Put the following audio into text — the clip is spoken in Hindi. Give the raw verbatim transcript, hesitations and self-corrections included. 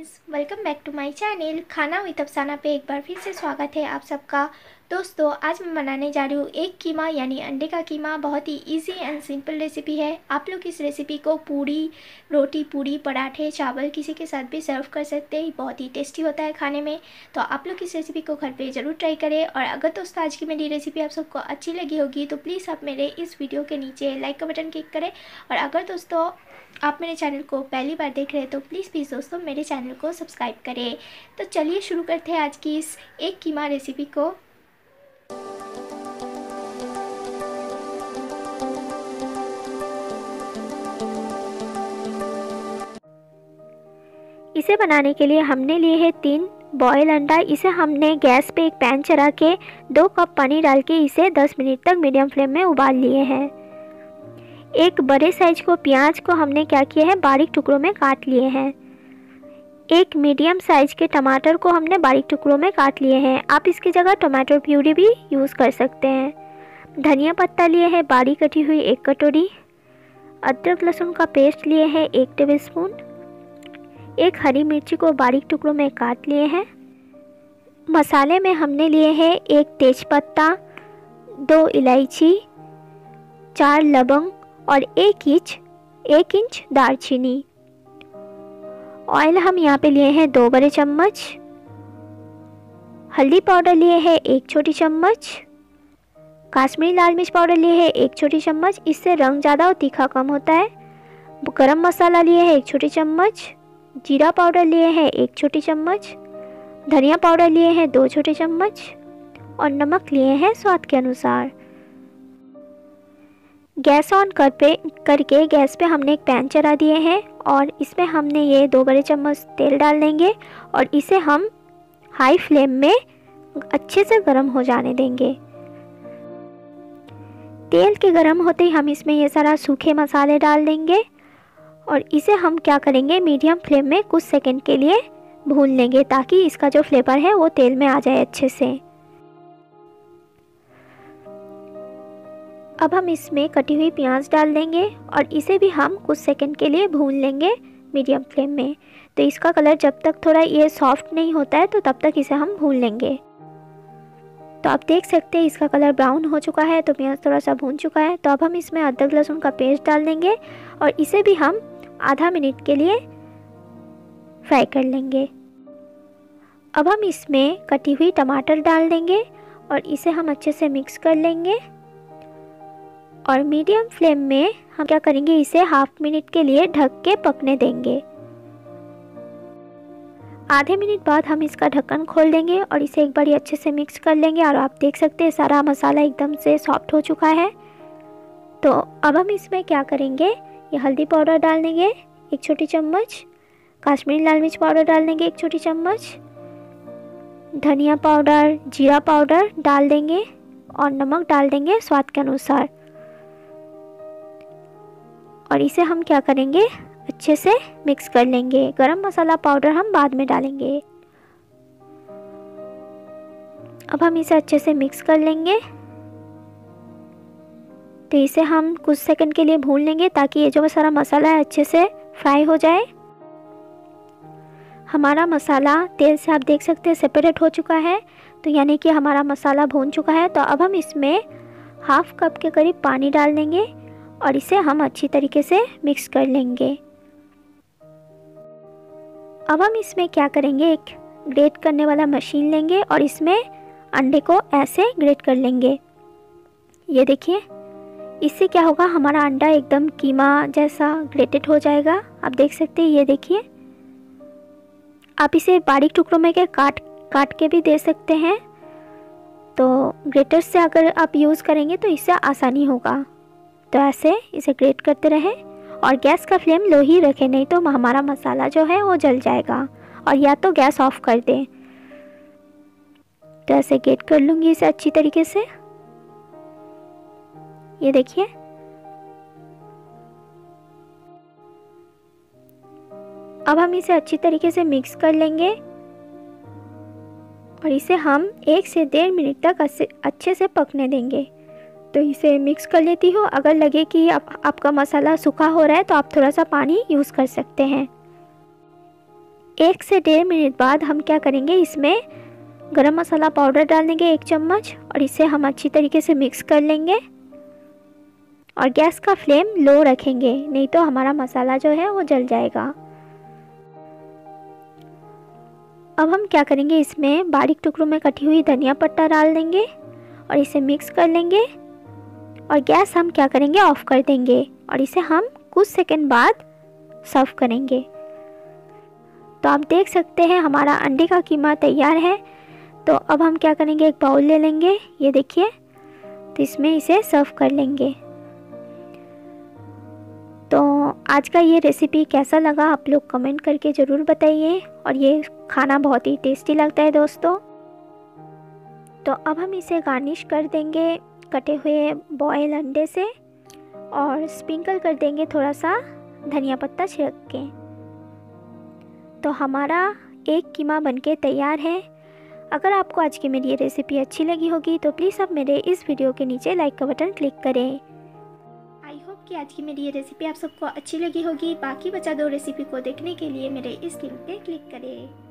Friends, welcome back to my channel Khana with Afsana पे एक बार फिर से स्वागत है आप सबका। दोस्तों, आज मैं बनाने जा रही हूँ एग कीमा यानी अंडे का कीमा। बहुत ही इजी एंड सिंपल रेसिपी है। आप लोग इस रेसिपी को पूरी रोटी, पूरी, पराठे, चावल किसी के साथ भी सर्व कर सकते हैं। बहुत ही टेस्टी होता है खाने में। तो आप लोग इस रेसिपी को घर पे ज़रूर ट्राई करें। और अगर दोस्तों आज की मेरी रेसिपी आप सबको अच्छी लगी होगी तो प्लीज़ आप मेरे इस वीडियो के नीचे लाइक का बटन क्लिक करें। और अगर दोस्तों आप मेरे चैनल को पहली बार देख रहे हैं तो प्लीज़ प्लीज़ दोस्तों मेरे चैनल को सब्सक्राइब करें। तो चलिए शुरू करते हैं आज की इस एग कीमा रेसिपी को। इसे बनाने के लिए हमने लिए है तीन बॉयल अंडा। इसे हमने गैस पे एक पैन चढ़ा के दो कप पानी डाल के इसे दस मिनट तक मीडियम फ्लेम में उबाल लिए हैं। एक बड़े साइज को प्याज को हमने क्या किया है, बारीक टुकड़ों में काट लिए हैं। एक मीडियम साइज के टमाटर को हमने बारीक टुकड़ों में काट लिए हैं। आप इसकी जगह टमाटर प्यूरी भी यूज़ कर सकते हैं। धनिया पत्ता लिए है बारीक कटी हुई एक कटोरी। अदरक लहसुन का पेस्ट लिए है एक टेबलस्पून। एक हरी मिर्ची को बारीक टुकड़ों में काट लिए हैं। मसाले में हमने लिए हैं एक तेज़पत्ता, दो इलायची, चार लवंग और एक इंच एक इंच दालचीनी। ऑयल हम यहाँ पे लिए हैं दो बड़े चम्मच। हल्दी पाउडर लिए हैं एक छोटी चम्मच। कश्मीरी लाल मिर्च पाउडर लिए हैं एक छोटी चम्मच, इससे रंग ज़्यादा और तीखा कम होता है। गरम मसाला लिए हैं एक छोटी चम्मच। जीरा पाउडर लिए हैं एक छोटी चम्मच। धनिया पाउडर लिए हैं दो छोटे चम्मच और नमक लिए हैं स्वाद के अनुसार। गैस ऑन कर पे करके गैस पे हमने एक पैन चढ़ा दिए हैं और इसमें हमने ये दो बड़े चम्मच तेल डाल देंगे और इसे हम हाई फ्लेम में अच्छे से गर्म हो जाने देंगे। तेल के गर्म होते ही हम इसमें ये सारा सूखे मसाले डाल देंगे और इसे हम क्या करेंगे, मीडियम फ्लेम में कुछ सेकंड के लिए भून लेंगे ताकि इसका जो फ्लेवर है वो तेल में आ जाए अच्छे से। अब हम इसमें कटी हुई प्याज डाल देंगे और इसे भी हम कुछ सेकंड के लिए भून लेंगे मीडियम फ्लेम में। तो इसका कलर जब तक थोड़ा ये सॉफ्ट नहीं होता है तो तब तक इसे हम भून लेंगे। तो आप देख सकते हैं इसका कलर ब्राउन हो चुका है, तो प्याज थोड़ा सा भून चुका है। तो अब हम इसमें अदरक लहसुन का पेस्ट डाल देंगे और इसे भी हम आधा मिनट के लिए फ्राई कर लेंगे। अब हम इसमें कटी हुई टमाटर डाल देंगे और इसे हम अच्छे से मिक्स कर लेंगे और मीडियम फ्लेम में हम क्या करेंगे, इसे हाफ मिनट के लिए ढक के पकने देंगे। आधे मिनट बाद हम इसका ढक्कन खोल देंगे और इसे एक बार अच्छे से मिक्स कर लेंगे। और आप देख सकते हैं सारा मसाला एकदम से सॉफ्ट हो चुका है। तो अब हम इसमें क्या करेंगे, ये हल्दी पाउडर डाल देंगे एक छोटी चम्मच। कश्मीरी लाल मिर्च पाउडर डाल देंगे एक छोटी चम्मच। धनिया पाउडर, जीरा पाउडर डाल देंगे और नमक डाल देंगे स्वाद के अनुसार। और इसे हम क्या करेंगे, अच्छे से मिक्स कर लेंगे। गरम मसाला पाउडर हम बाद में डालेंगे। अब हम इसे अच्छे से मिक्स कर लेंगे। तो इसे हम कुछ सेकंड के लिए भून लेंगे ताकि ये जो सारा मसाला है अच्छे से फ्राई हो जाए। हमारा मसाला तेल से आप देख सकते हैं सेपरेट हो चुका है, तो यानी कि हमारा मसाला भून चुका है। तो अब हम इसमें हाफ कप के करीब पानी डाल देंगे और इसे हम अच्छी तरीके से मिक्स कर लेंगे। अब हम इसमें क्या करेंगे, एक ग्रेट करने वाला मशीन लेंगे और इसमें अंडे को ऐसे ग्रेट कर लेंगे। ये देखिए, इससे क्या होगा, हमारा अंडा एकदम कीमा जैसा ग्रेटेड हो जाएगा। आप देख सकते हैं, ये देखिए। आप इसे बारीक टुकड़ों में के काट काट के भी दे सकते हैं। तो ग्रेटर से अगर आप यूज़ करेंगे तो इससे आसानी होगा। तो ऐसे इसे ग्रेट करते रहें और गैस का फ्लेम लो ही रखें, नहीं तो हमारा मसाला जो है वो जल जाएगा। और या तो गैस ऑफ कर दें। तो ऐसे ग्रेट कर लूँगी इसे अच्छी तरीके से। ये देखिए, अब हम इसे अच्छी तरीके से मिक्स कर लेंगे और इसे हम एक से डेढ़ मिनट तक अच्छे से पकने देंगे। तो इसे मिक्स कर लेती हूँ। अगर लगे कि आप, आपका मसाला सूखा हो रहा है तो आप थोड़ा सा पानी यूज़ कर सकते हैं। एक से डेढ़ मिनट बाद हम क्या करेंगे, इसमें गरम मसाला पाउडर डाल देंगे एक चम्मच और इसे हम अच्छी तरीके से मिक्स कर लेंगे और गैस का फ्लेम लो रखेंगे, नहीं तो हमारा मसाला जो है वो जल जाएगा। अब हम क्या करेंगे, इसमें बारीक टुकड़ों में कटी हुई धनिया पत्ता डाल देंगे और इसे मिक्स कर लेंगे और गैस हम क्या करेंगे, ऑफ कर देंगे और इसे हम कुछ सेकंड बाद सर्व करेंगे। तो आप देख सकते हैं हमारा अंडे का कीमा तैयार है। तो अब हम क्या करेंगे, एक बाउल ले लेंगे, ये देखिए, तो इसमें इसे सर्व कर लेंगे। तो आज का ये रेसिपी कैसा लगा आप लोग कमेंट करके ज़रूर बताइए और ये खाना बहुत ही टेस्टी लगता है दोस्तों। तो अब हम इसे गार्निश कर देंगे कटे हुए बॉयल अंडे से और स्प्रिंकल कर देंगे थोड़ा सा धनिया पत्ता छिड़क के। तो हमारा एग कीमा बनके तैयार है। अगर आपको आज की मेरी ये रेसिपी अच्छी लगी होगी तो प्लीज़ आप मेरे इस वीडियो के नीचे लाइक का बटन क्लिक करें। आई होप कि आज की मेरी ये रेसिपी आप सबको अच्छी लगी होगी। बाकी बचा दो रेसिपी को देखने के लिए मेरे इस लिंक पे क्लिक करें।